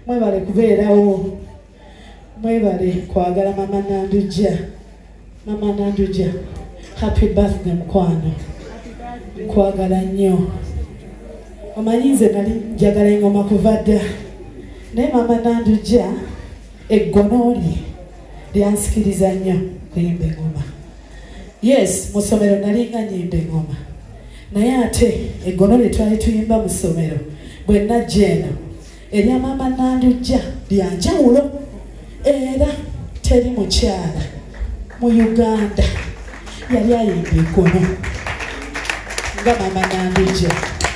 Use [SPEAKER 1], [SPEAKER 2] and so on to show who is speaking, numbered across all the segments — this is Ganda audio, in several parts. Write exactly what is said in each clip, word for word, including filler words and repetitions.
[SPEAKER 1] mwebale kubeerawo, mwebale kwagala mama Nandujja. Mama Nandujja, happy birthday mukwano, nkwagala nnyo. Omanyi nze nali njagala engoma kuva dda, naye mama Nandujja eggono lye lyansikiriza nnyo kuyimba engoma. Yes, mu ssomero nali nga nnyimba engoma, naye ate eggono lye twali tuyimba mu ssomero bwe najja eno erya mama Nandujja lya njawulo, era teri mukyala mu Uganda yali ayimba eggono nga mama Nandujja.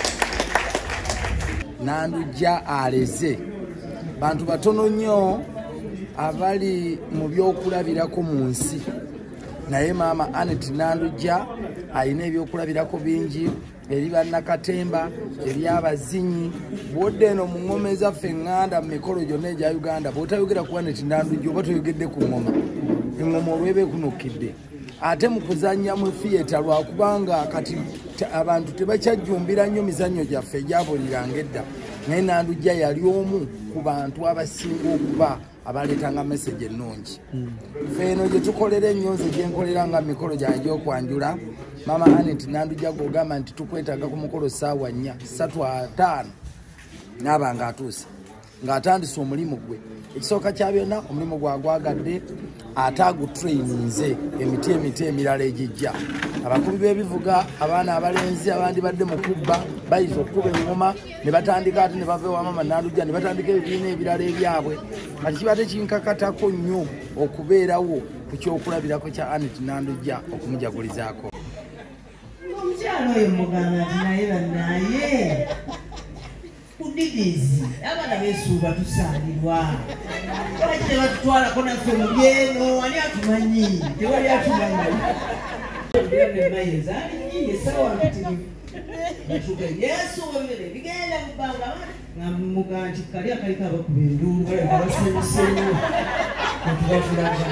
[SPEAKER 2] Nandujja aleze bantu batono nnyo abali mu byokulabirako mu nsi, naye maama Annette Nandujja alina ebyokulabirako bingi eri bannakatemba, eri abazinyi. Bwodde eno mu ngoma ezaffe eŋŋanda mu mikolo gyonna egya Uganda, bw'otayogera ku Annette Nandujja oba toyogedde ku ngoma, engoma olweba ekunukidde. Ate mu kuzannya mu theatre lwakubanga kati abantu tebakyajjumbira nnyo mizannyo gyaffe egyabuliranga edda, naye Nandujja yali omu ku bantu abasinga okuba abaleetanga message ennungi. Ffe eno gye tukolera ennyo, nze gye nkolera nga mikolo gyange gy'okwanjula, maama Annette Nandujja gw'ogamba nti tukwetaaga ku mukolo ssaawa nnya ssatu ataano naaba ng'atuuse ng'atandise omulimu gwe. Ekisooka kya byonna omulimu gwagwagadde ate agutrayininze emiti emiti emirala egijja. Abakubi b'ebivuga, abaana abalenzi abandi badde mu kubba bayinza okukuba engoma ne batandika ate ne bava ewa maama Nandujja ne batandika ebibiina ebirala ebyabwe. Kati kiba tekinkakatako nnyo okubeerawo ku kyokulabirako kya Annette Nandujja okumujagulizaako.
[SPEAKER 3] Omukyalo oyo mugamba nti naye bannaye kudidizi abaana beesuuba tusaalirwa, lwaki tebatutwalako naffe mu byeno? Ani atumanyi? Tewali atumanyi. Mayeza alinyingi esawa mpitirivu batuuka ebyesuubire bigenda mu bbanga ngamuga nti kali akaliko abakuba enduulu baleka basanyusenyo netubafulaga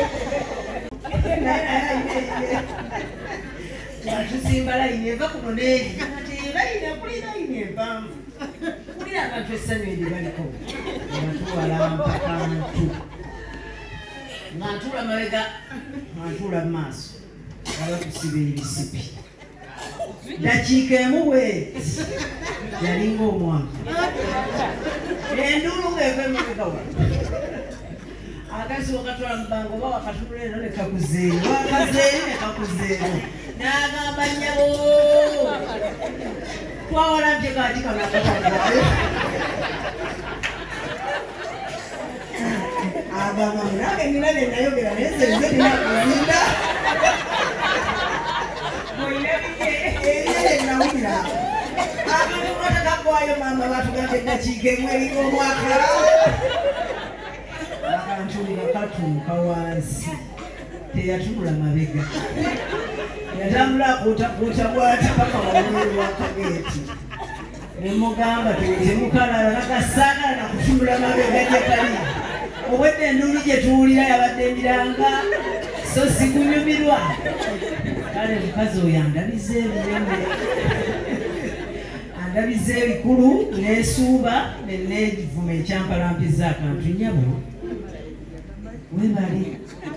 [SPEAKER 3] atusimba layini eva kuno neeri ati layini kuli layini empanvu kulira abantu essanyu eryo baliko ngatuwalampa kantu ng'antuula mabega ng'antuula mu maaso abakusiba ebisipi dakiika emu bweti yalinga omwaka enduulu ng'eva emabega wa akasiwa katwala mu bbanga oba wakatunula eno ne kakuzeero wakazeero ne kakuzeero n'agamba nnyabo twawalampye kaati kanakatangaayo agamba munange nina ne nayogera naye nze nze nina kuzinda erire nawulira akatukatakaggwayo maama batugamba eddakiika emu eringa omwaka akantu nga katuuka wansi teyatunula mabega yatambula akuutakuuta bwati paka waweeru wakageeti nemugamba temukalala nakasaagala nakutunula mabega gyekali obwedde enduulu gye tuwulira yabadde emiranga so sikunyumirwa kale mukazi oyo andabiza ebinene andabiza ebikulu neesuuba neneegivuma ekyampalampiza akantu nyabo webali